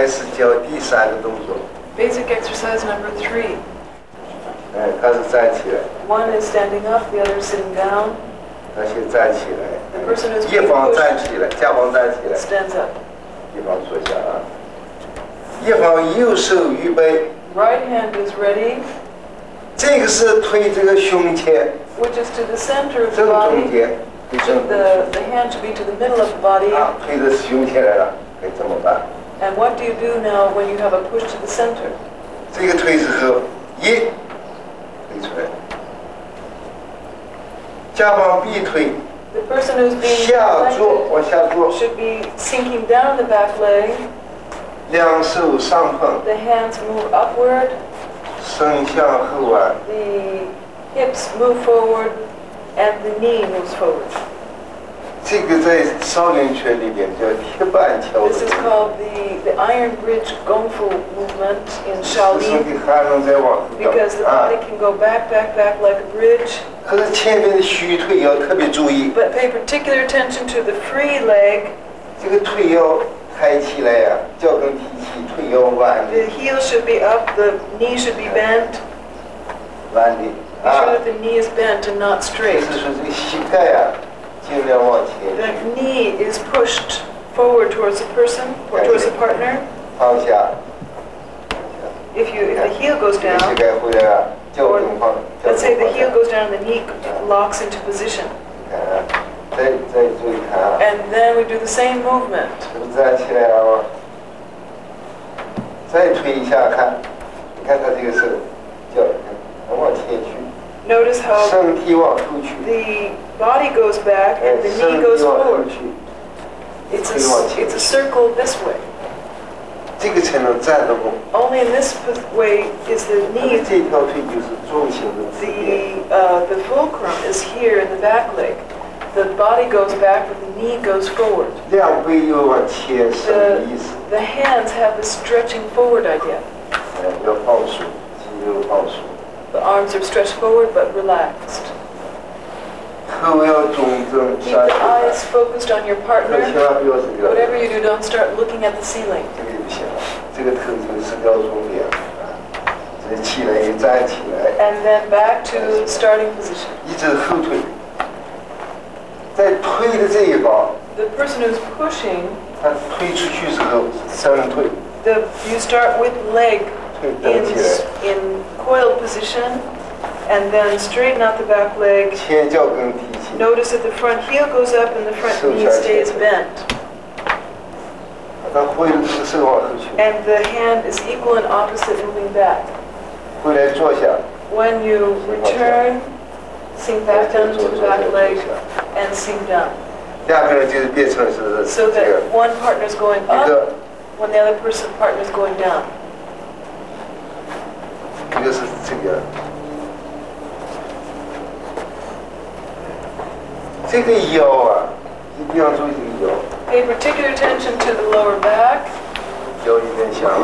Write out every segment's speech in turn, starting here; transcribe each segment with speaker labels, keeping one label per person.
Speaker 1: 开始教第3个动作。
Speaker 2: Basic exercise number 3.
Speaker 1: 他是站起来。
Speaker 2: One is standing up, the other is sitting down.
Speaker 1: 他先站起来。
Speaker 2: The person who's
Speaker 1: 一方站起来，甲方站起来。
Speaker 2: Stands up.
Speaker 1: 一方坐下啊。一方右手预备。
Speaker 2: Right hand is ready.
Speaker 1: 这个是推这个胸前。
Speaker 2: Which is to the center of the
Speaker 1: 正中
Speaker 2: body.
Speaker 1: 间。
Speaker 2: The hand should be to the middle of the body.
Speaker 1: 啊，推着胸前来了，可以这么办。
Speaker 2: And what do you do now when you have a push to the center?
Speaker 1: 这个推之后，推出来。甲方必推。
Speaker 2: The person who's being
Speaker 1: 下坐，往下坐。
Speaker 2: should be sinking down the back leg.
Speaker 1: 两手上碰。
Speaker 2: The hands move upward.
Speaker 1: 身向后弯。
Speaker 2: The hips move forward, and the knee moves forward.
Speaker 1: 这个在少林拳里面叫铁板桥。
Speaker 2: This is called the Iron Bridge Gongfu movement in Shaolin.
Speaker 1: 还能再往后。
Speaker 2: Because the body can go back like a bridge.
Speaker 1: 可是前面的虚腿要特别注意。
Speaker 2: But pay particular attention to the free leg.
Speaker 1: 这个腿要抬起来呀，脚跟提起，腿要弯。
Speaker 2: The heel should be up, the knee should be bent.
Speaker 1: 弯的。
Speaker 2: Be sure that the knee is bent and not straight.
Speaker 1: 就是说这个膝盖呀，尽量往前。
Speaker 2: The knee is pushed forward towards the person or towards the partner.
Speaker 1: 放下。
Speaker 2: If the heel goes down,
Speaker 1: 膝盖回来了，脚
Speaker 2: or
Speaker 1: 跟放。
Speaker 2: let's say the heel goes down and the knee locks into position.
Speaker 1: 再注意看啊。
Speaker 2: And then we do the same movement.
Speaker 1: 站起来了吗？再推一下看，你看他这个手，脚往前去。
Speaker 2: Notice how
Speaker 1: 身体往后去。
Speaker 2: the body goes back and the knee goes forward. It's a circle this way.
Speaker 1: 这个才能站得稳。
Speaker 2: Only in this way is the knee.
Speaker 1: 这条腿就是重心的支点。
Speaker 2: The fulcrum is here in the back leg. The body goes back, but the knee goes forward.
Speaker 1: 两背又往前伸的意思。
Speaker 2: The hands have the stretching forward idea.
Speaker 1: 要放松，肌肉放松。
Speaker 2: The arms are stretched forward but relaxed.
Speaker 1: 头要中正
Speaker 2: Keep
Speaker 1: 下
Speaker 2: the
Speaker 1: 去。
Speaker 2: eyes focused on your
Speaker 1: 千
Speaker 2: partner.
Speaker 1: 万不要这个。
Speaker 2: Whatever you do, don't start looking at the ceiling.
Speaker 1: 这个就不行了，这个头就是要重点啊。这起来又站起来。
Speaker 2: And then back to starting position.
Speaker 1: 一直后退。在推的这一方。
Speaker 2: The person who's pushing.
Speaker 1: 他推出去之后，伸腿。
Speaker 2: You start with leg in coiled position, and then straighten out the back leg.
Speaker 1: 前脚跟提起。
Speaker 2: Notice that the front heel goes up and the front knee stays bent.
Speaker 1: 他回了这个手往后去。
Speaker 2: And the hand is equal and opposite moving back.
Speaker 1: 回来坐下。
Speaker 2: When you return, sink back down to the back leg and sink down.
Speaker 1: 两个人就是变成是
Speaker 2: So
Speaker 1: 这个
Speaker 2: that one partner is going up when the other partner is going down.
Speaker 1: 一个是这个。这个腰啊，一定要注意这个腰。
Speaker 2: Pay particular attention to the lower back.
Speaker 1: 腰有点像。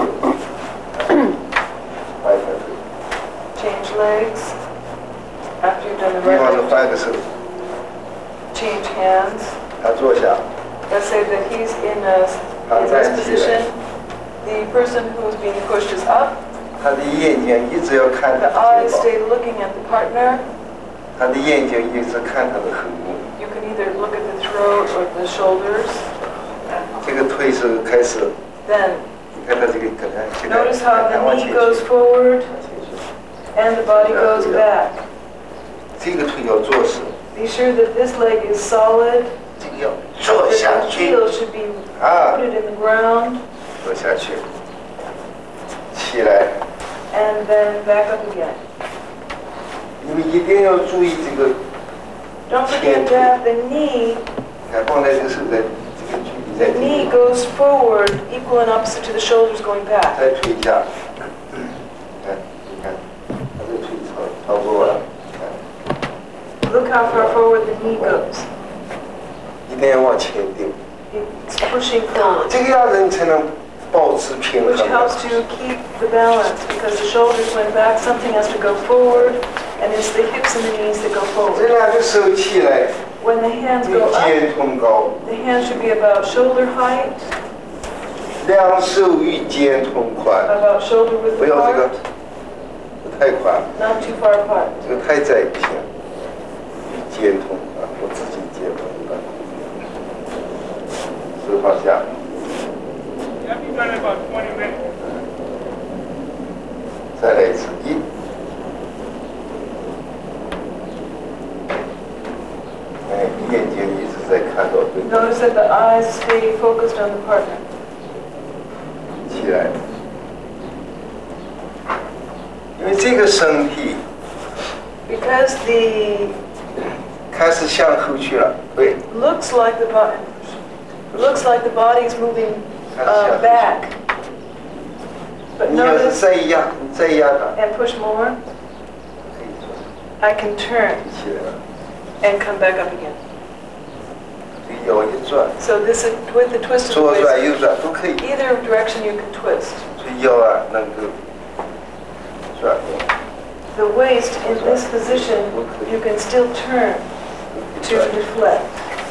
Speaker 1: 换一下腿。
Speaker 2: Change legs. After you've done the
Speaker 1: 比方
Speaker 2: right
Speaker 1: 说
Speaker 2: leg,
Speaker 1: 换个手。
Speaker 2: change hands.
Speaker 1: 他坐下。
Speaker 2: Let's say that he's in this position. The person who's being pushed is up.
Speaker 1: 他的眼睛一直要看他
Speaker 2: The
Speaker 1: 的
Speaker 2: eyes
Speaker 1: 肩膀。
Speaker 2: stay looking at the partner.
Speaker 1: 他的眼睛一直看他的后面。
Speaker 2: You can either look at the throat or the shoulders.
Speaker 1: 这个腿是开始。
Speaker 2: Then
Speaker 1: 你看他这个可能。
Speaker 2: notice how the knee goes forward and the body goes back.
Speaker 1: 这个腿要坐实。
Speaker 2: Be sure that this leg is solid.
Speaker 1: 这个要坐下
Speaker 2: The
Speaker 1: 去。
Speaker 2: heel should be rooted in the ground.
Speaker 1: 坐下去。起来。
Speaker 2: And then back up again.
Speaker 1: 你们一定要注意这个。
Speaker 2: Don't forget that the knee.
Speaker 1: 看放在这个手在这个距离在
Speaker 2: The knee goes forward, equal and opposite to the shoulders going back.
Speaker 1: 再推一下。你看，他的腿超过了。
Speaker 2: Look how far forward the knee goes.
Speaker 1: 一定要往前顶。
Speaker 2: It's pushing forward.
Speaker 1: 这个样子你才能保持平衡。
Speaker 2: Which helps to keep the balance because the shoulders went back, something has to go forward, and it's the hips and the knees that go
Speaker 1: 这
Speaker 2: forward.
Speaker 1: 两个手起来，
Speaker 2: When the hands
Speaker 1: 比
Speaker 2: go up,
Speaker 1: 肩同高。
Speaker 2: the hands should be about shoulder height.
Speaker 1: 两手与肩同宽，
Speaker 2: about shoulder width
Speaker 1: 不要这个
Speaker 2: apart,
Speaker 1: 太宽，
Speaker 2: not too far apart.
Speaker 1: 这个太窄不行。与肩同宽，我自己肩同宽，手放下。
Speaker 3: I've been done about 20 minutes.
Speaker 1: 再来一次，一。哎，眼睛一直在看到对方。
Speaker 2: Notice that the eyes stay focused on the partner.
Speaker 1: 起来，因为这个身体
Speaker 2: Because the
Speaker 1: 开始向后去了，对，
Speaker 2: looks like the body is moving back. But
Speaker 1: 你要是
Speaker 2: notice
Speaker 1: 再压，你再压它，
Speaker 2: and push more,
Speaker 1: 可以做，
Speaker 2: I can turn
Speaker 1: 起来了，
Speaker 2: and come back up again.
Speaker 1: 这个腰一转，
Speaker 2: So this is with the twist of the
Speaker 1: 左转
Speaker 2: waist.
Speaker 1: 右转都可以，
Speaker 2: Either direction you can twist.
Speaker 1: 所以腰啊能够转动，
Speaker 2: The waist in this position, you can still turn to deflect.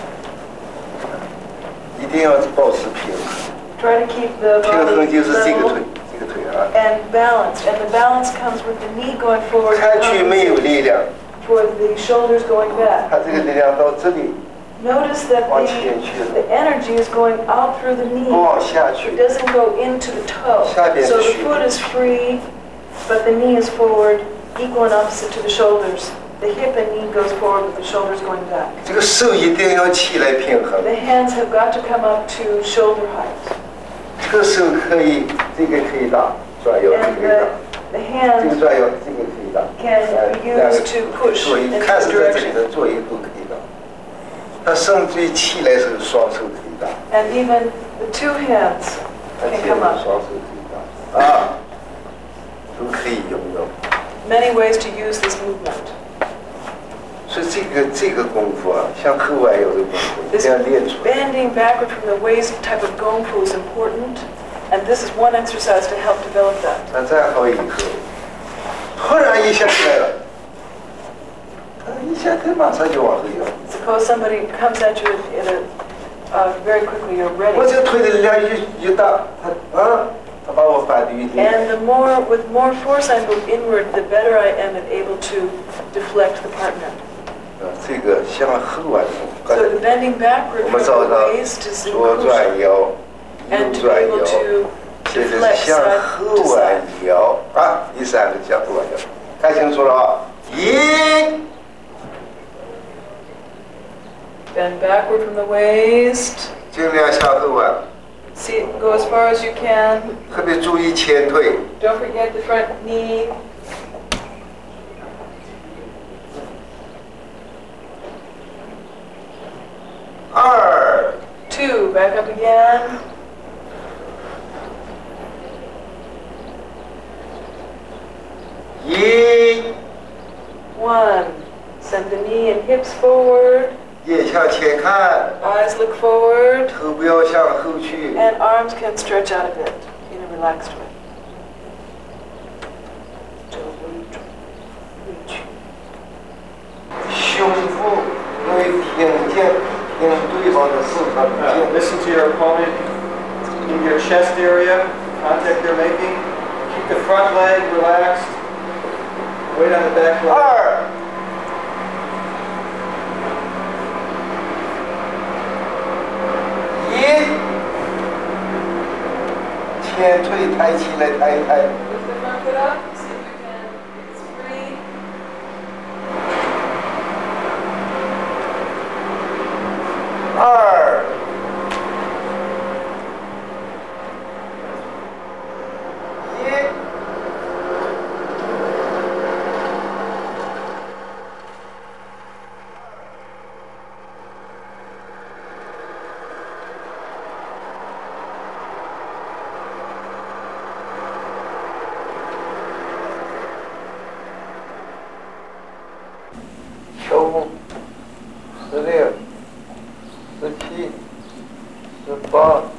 Speaker 1: 一定要保持平衡，
Speaker 2: Try to keep the
Speaker 1: 平衡
Speaker 2: body
Speaker 1: 就是这个
Speaker 2: level
Speaker 1: 腿，这个腿啊，
Speaker 2: and balanced. And the balance comes with the knee going forward
Speaker 1: 看去没有力量，
Speaker 2: for the shoulders going back.
Speaker 1: 它这个力量到这里，
Speaker 2: Notice that
Speaker 1: 往前去了，
Speaker 2: the energy is going out through the
Speaker 1: 不
Speaker 2: knee.
Speaker 1: 往下去
Speaker 2: It，doesn't go into the toe.
Speaker 1: 下边是
Speaker 2: So the
Speaker 1: 虚的。
Speaker 2: foot is free, but the knee is forward, equal and opposite to the shoulders. The hip and knee goes forward with the shoulders going back.
Speaker 1: 这个手一定要起来平衡。
Speaker 2: The hands have got to come up to shoulder height.
Speaker 1: 这个手可以，这个可以打，转腰这
Speaker 2: And
Speaker 1: 个可以打，
Speaker 2: the
Speaker 1: 这个
Speaker 2: hand
Speaker 1: 转腰这个可以打，
Speaker 2: can be
Speaker 1: 两个
Speaker 2: used to push
Speaker 1: 左
Speaker 2: in
Speaker 1: 右，看
Speaker 2: this
Speaker 1: 是在这里
Speaker 2: direction.
Speaker 1: 的左右都可以打。他身最起来时候，双手可以打，
Speaker 2: And even the two hands
Speaker 1: 他
Speaker 2: can
Speaker 1: 起来
Speaker 2: come up.
Speaker 1: 双手可以打，啊，都可以用到。
Speaker 2: Many ways to use this movement.
Speaker 1: 所以这个功夫啊，像后外有的功夫，一
Speaker 2: This
Speaker 1: 定要练出来。
Speaker 2: bending backward from the waist type of gongfu is important, and this is one exercise to help develop that.
Speaker 1: 他站好以后，突然一下起来了，他一下他马上就往后摇。
Speaker 2: Suppose somebody comes at you very quickly, you're
Speaker 1: 我
Speaker 2: ready.
Speaker 1: 这腿的力量一大，他把我反对一点。
Speaker 2: And with more force I move inward, the better I am at able to deflect the partner.
Speaker 1: 这个向后弯动，
Speaker 2: So the bending backward
Speaker 1: 我
Speaker 2: from
Speaker 1: 们找
Speaker 2: the
Speaker 1: 到
Speaker 2: waist is
Speaker 1: 左
Speaker 2: crucial.
Speaker 1: 转腰，右
Speaker 2: And to be
Speaker 1: 转
Speaker 2: able
Speaker 1: 腰，
Speaker 2: to
Speaker 1: 现在
Speaker 2: deflect
Speaker 1: 是向
Speaker 2: side
Speaker 1: 后
Speaker 2: to
Speaker 1: 弯
Speaker 2: side.
Speaker 1: 腰啊，第三个向后弯腰，看清楚了啊！一，
Speaker 2: Bend backward from the waist.
Speaker 1: 尽量向后弯，
Speaker 2: See, go as far as you can.
Speaker 1: 特别注意前腿。
Speaker 2: Don't forget the front knee.
Speaker 1: 二，
Speaker 2: 2, back up again.
Speaker 1: 一，
Speaker 2: 1, send the knee and hips forward.
Speaker 1: 眼向前看，
Speaker 2: Eyes look forward.
Speaker 1: 头不要向后去。
Speaker 2: And arms can stretch out a bit in a relaxed way. Reach.
Speaker 1: 胸腹因为挺肩，挺对方的手上挺。
Speaker 3: Listen to your opponent in your chest area, contact they're making. Keep the front leg relaxed. Weight on the back leg.
Speaker 1: 二，一，前腿抬起来，抬一抬。
Speaker 2: Lift the front foot up. See if you can. It's free.
Speaker 1: 二，一。15、16、17、18、